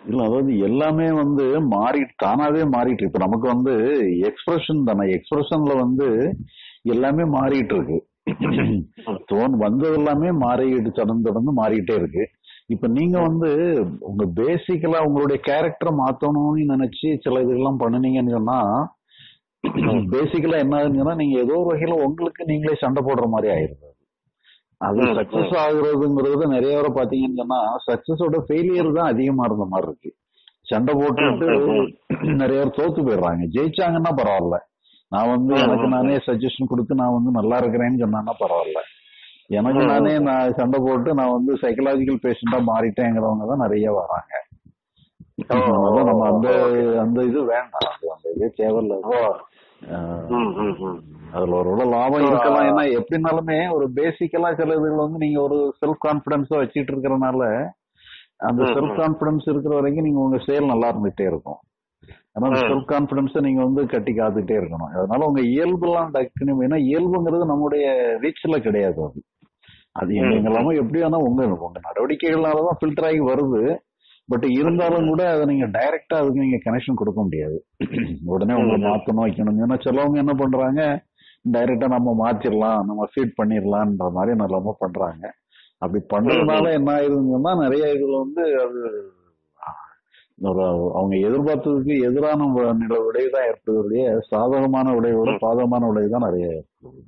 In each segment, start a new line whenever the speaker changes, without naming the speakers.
இல்ல அதாவது எல்லாமே வந்து தானாவே மாறிட்டு. இப்ப நமக்கு வந்து எக்ஸ்பிரஷன் தானே, எக்ஸ்பிரஷன்ல வந்து எல்லாமே மாறிட்டு இருக்கு. வந்தது எல்லாமே மாறிட்டு தொடர்ந்து தொடர்ந்து மாறிட்டே இருக்கு. இப்ப நீங்க வந்து உங்க பேசிக்கலா உங்களுடைய கேரக்டரை மாத்தணும்னு நினைச்சு சில இதெல்லாம் பண்ணுனீங்கன்னு சொன்னா, பேசிக்கலா என்ன ஆகுதுன்னா நீங்க ஏதோ ஒரு வகையில உங்களுக்கு நீங்களே சண்டை போடுற மாதிரி ஆயிருது. அது சக்சஸ் ஆகுறதுங்கிறது நிறைய பேரை பாத்தீங்கன்னு சொன்னா சக்சஸோட ஃபெயிலியர் தான் அதிகமா இருந்த மாதிரி இருக்கு. சண்டை போட்டுட்டு நிறைய பேர் தோத்து போயிடுறாங்க. ஜெயிச்சாங்கன்னா பரவாயில்ல, நான் வந்து எனக்கு நானே சஜஷன் கொடுத்து நான் வந்து நல்லா இருக்கிறேன்னு சொன்னா பரவாயில்ல, எனக்கு நானே நான் சண்டை போட்டு நான் வந்து சைக்கலாஜிக்கல் பேஷண்டா மாறிட்டேங்கிறவங்க தான் நிறைய வராங்க. நம்ம அந்த அந்த இது வேண்டாம், அந்த இதே தேவையில்ல. அதுல ஒரு லாபம் இருக்கலாம். ஏன்னா எப்படினாலுமே ஒரு பேசிக்கலா சில இதுகள் வந்து நீங்க ஒரு செல்ஃப் கான்பிடன்ஸா வச்சுட்டு இருக்கிறனால அந்த செல்ஃப் கான்பிடன்ஸ் இருக்கிற வரைக்கும் நீங்க உங்க செயல் நல்லா இருந்துகிட்டே இருக்கும். ஆனா அந்த செல்ஃப் கான்பிடன்ஸை நீங்க வந்து கட்டி காத்துட்டே இருக்கணும். அதனால உங்க இயல்புலாம் டக்குன்னு, ஏன்னா இயல்புங்கிறது நம்முடைய ரீச்ல கிடையாது. அது எங்கெல்லாமோ எப்படி வேணா உங்க நடவடிக்கைகள்னாலதான் ஃபில்டர் ஆகி வருது. பட் இருந்தாலும் கூட அதை நீங்க டைரக்டா அதுக்கு நீங்க கனெக்ஷன் கொடுக்க முடியாது. உடனே உங்களை மாத்தணும் வைக்கணும். ஏன்னா சிலவங்க என்ன பண்றாங்க, டைரக்டா நம்ம மாத்திரலாம், நம்ம ஃபீட் பண்ணிடலான்ற மாதிரி நல்லமா பண்றாங்க. அப்படி பண்றதுனால என்ன ஆயிருதுன்னா நிறைய இதுல வந்து அது அவங்க எதிர்பார்த்ததுக்கு எதிரான விளைவுதான் ஏற்படுவதைய சாதகமான விளைவோட பாதகமான விளைவு தான் நிறைய ஏற்படுது.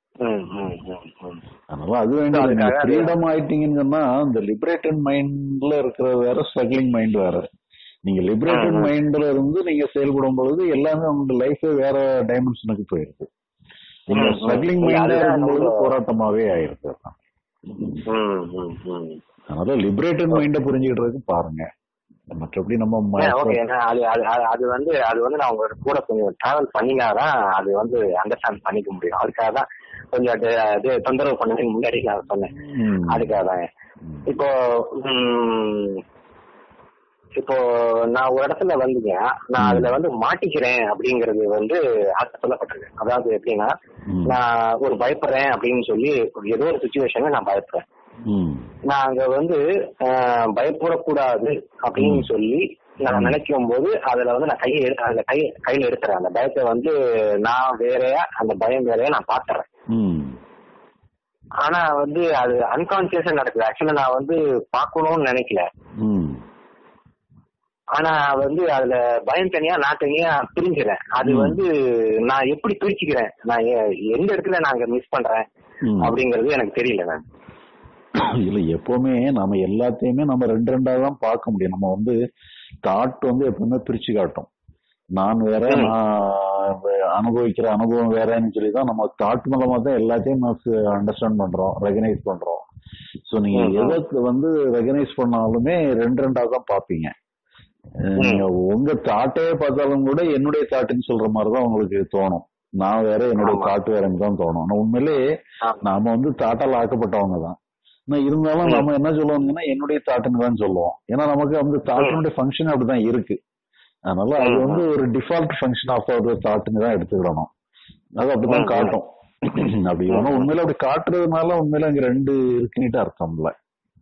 அதனால அது வேண்டிய ஃப்ரீடம் ஆயிட்டீங்கன்னு சொன்னா இந்த லிபரேட்டட் மைண்ட்ல இருக்கிற வேற, ஸ்ட்ரகிளிங் மைண்ட் வேற. நீங்க லிபரேட்டட் மைண்ட்ல இருந்து நீங்க செயல்படும் பொழுது எல்லாமே உங்க லைஃபே வேற டைமென்ஷனுக்கு போயிருக்கு. நீங்க ஸ்ட்ரகிளிங் மைண்டா இருக்கும்போது போராட்டமாவே ஆயிருக்கு. அதனால லிபரேட்டட் மைண்ட புரிஞ்சுக்கிட்டதுக்கு பாருங்க. மற்றபடி நம்ம
அது வந்து நான் உங்க கூட கொஞ்சம் டிராவல் பண்ணினாதான் அது வந்து அண்டர்ஸ்டாண்ட் பண்ணிக்க முடியும். அதுக்காக தான் கொஞ்சம் தொந்தரவு பண்ணதுக்கு முன்னாடி நான் சொன்னேன். அதுக்காக தான் இப்போ நான் ஒரு இடத்துல வந்துங்க, நான் அதுல வந்து மாட்டிக்கிறேன் அப்படிங்கறது வந்து அது சொல்லப்பட்டிருக்கு. அதாவது எப்படின்னா, நான் ஒரு பயப்படுறேன் அப்படின்னு சொல்லி ஏதோ ஒரு சுச்சுவேஷன்ல நான் பயப்படுறேன். நான் அங்க வந்து பயப்படக்கூடாது அப்படின்னு சொல்லி நான் நினைக்கும் போது அதுல வந்து நான் கையில எடுத்துறேன். அந்த பயத்தை வந்து நான் வேறையா, அந்த பயம் வேறையா நான் பாத்துறேன். ஆனா வந்து அது அன்கான்சியஸா நடக்குது. ஆக்சுவலா நான் வந்து பாக்கணும்னு நினைக்கல. ஆனா வந்து அதுல பயம் தனியா, நான் தனியா பிரிஞ்சுறேன். அது வந்து நான் எப்படி பிரிச்சுக்கிறேன், நான் எந்த இடத்துல நான் அங்க மிஸ் பண்றேன் அப்படிங்கறது எனக்கு தெரியல. நான்
இல்ல, எப்பவுமே நம்ம எல்லாத்தையுமே நம்ம ரெண்டா தான் பார்க்க முடியும். நம்ம வந்து தாட் வந்து எப்பவுமே பிரிச்சு காட்டும். நான் வேற, நான் அனுபவிக்கிற அனுபவம் வேறன்னு சொல்லிதான் நம்ம தாட் மூலமா தான் எல்லாத்தையும் அண்டர்ஸ்டாண்ட் பண்றோம், ரெகனைஸ் பண்றோம். சோ நீங்க எதை வந்து ரெகனைஸ் பண்ணாலுமே ரெண்டா தான் பாப்பீங்க. நீங்க உங்க தாட்டே பார்த்தாலும் கூட என்னுடைய தாட்டுன்னு சொல்ற மாதிரிதான் உங்களுக்கு தோணும். நான் வேற, என்னுடைய தாட்டு வேறன்னு தான் தோணும். ஆனா உண்மையிலே நாம வந்து தாட்டால் ஆக்கப்பட்டவங்க தான். இருந்தாலும் நம்ம என்ன சொல்லுவோம்னா என்னுடைய தாட்டுன்னு தான் சொல்லுவோம். ஏன்னா நமக்கு அந்த தாட்டினுடைய ஃபங்க்ஷன் அப்படிதான் இருக்கு. அதனால அது வந்து ஒரு டிஃபால்ட் ஃபங்க்ஷன் ஆஃப் அவர் தாட்டுன்னு தான் எடுத்துக்கிடணும். அது அப்படிதான் காட்டும். அப்படி இல்லைன்னா உண்மையில அப்படி காட்டுறதுனால உண்மையில அங்க ரெண்டு இருக்குன்னுட்டு அர்த்தம் இல்ல.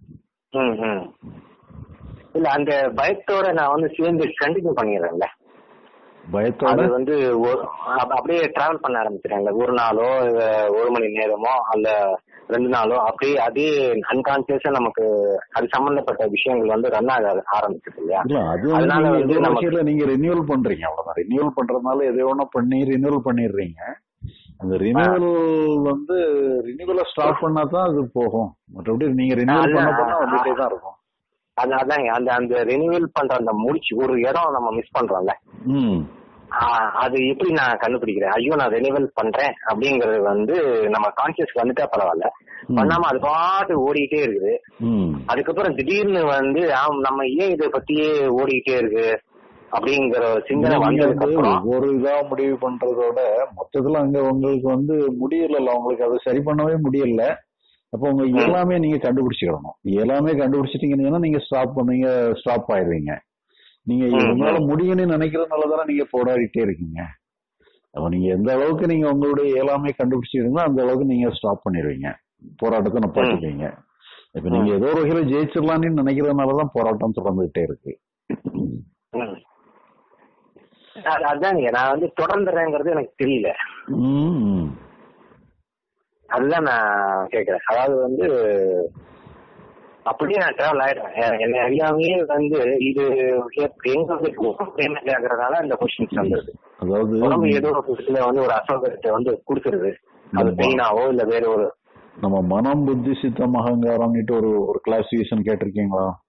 இல்ல, அந்த பயத்தோட நான் வந்து சேர்ந்து கண்டினியூ பண்ணிடுறேன்ல. பயத்தோட வந்து அப்படியே டிராவல் பண்ண ஆரம்பிச்சிடறாங்க. ஒரு நாளோ, ஒரு மணி நேரமோ, அல்ல 2 நாளோ, அப்படியே அதே அன்கான்சியஸா நமக்கு அது சம்பந்தப்பட்ட விஷயங்கள் வந்து ரன் ஆக ஆரம்பிச்சிருக்கு இல்லையா?
அதனால வந்து நமக்கு நீங்க ரினியூவல் பண்றீங்க, அவ்வளவுதான். ரினியூவல் பண்றதுனால எதை ஒண்ணா பண்ணி ரினியூவல் பண்ணிடுறீங்க. அந்த ரினியூவல் வந்து ரினியூவலை ஸ்டாப் பண்ணா தான் அது போகும். மற்றபடி நீங்க ரினியூவல் பண்ண வந்துட்டே தான் இருக்கும்.
அதான் அந்த ரினியூவல் பண்ற அந்த முடிச்சு ஒரு இடம் நம்ம மிஸ் பண்றோம்ல, அது எப்படி நான் கண்டுபிடிக்கிறேன்? ஐயோ, நான் ரினியூவல் பண்றேன் அப்படிங்கறது வந்து நம்ம கான்சியஸ் வந்துட்டா பரவாயில்ல, பண்ணாம அது பாட்டு ஓடிக்கிட்டே இருக்குது. அதுக்கப்புறம் திடீர்னு வந்து நம்ம ஏன் இதை பத்தியே ஓடிக்கிட்டே இருக்கு அப்படிங்கிற சிந்தனை வந்து
ஒரு இதா முடிவு பண்றதோட மொத்தத்துல அங்க உங்களுக்கு வந்து முடியல, உங்களுக்கு அதை சரி பண்ணவே முடியல. அப்போ உங்க எல்லாமே நீங்க கண்டுபிடிச்சிடணும். எல்லாமே கண்டுபிடிச்சிட்டீங்கன்னா நீங்க ஸ்டாப் ஆயிடுவீங்க. நீங்க உங்களால முடியும்னு நினைக்கிறதுனாலதானே நீங்க போராடிட்டே இருக்கீங்க. அப்ப நீங்க எந்த அளவுக்கு நீங்க உங்களுடைய எல்லாமே கண்டுபிடிச்சிருந்தோ அந்த அளவுக்கு நீங்க ஸ்டாப் பண்ணிடுவீங்க, போராட்டத்தை நிப்பாட்டிடுவீங்க. இப்ப நீங்க ஏதோ ஒரு வகையில ஜெயிச்சிடலான்னு நினைக்கிறதுனாலதான் போராட்டம் தொடர்ந்துகிட்டே இருக்கு.
அதாங்க நான் வந்து தொடர்ந்துறேங்கிறது எனக்கு தெரியல. அதுதான் நான் கேக்குறேன். அதாவது வந்து அப்படியே நான் டிராவல் ஆயிடுறேன். என்ன அறியாமையே வந்து இது எங்க கேக்குறதுனால இந்த கொஸ்டின்ஸ் வந்தது.
அதாவது
உடம்பு ஏதோ ஒரு விஷயத்துல வந்து ஒரு அசௌகரியத்தை வந்து கொடுத்துருது. அது பெயினாவோ இல்ல வேற ஒரு
நம்ம மனம் புத்தி சித்தம் அகங்காரம்னுட்டு ஒரு கிளாசிபிகேஷன் கேட்டிருக்கீங்களா?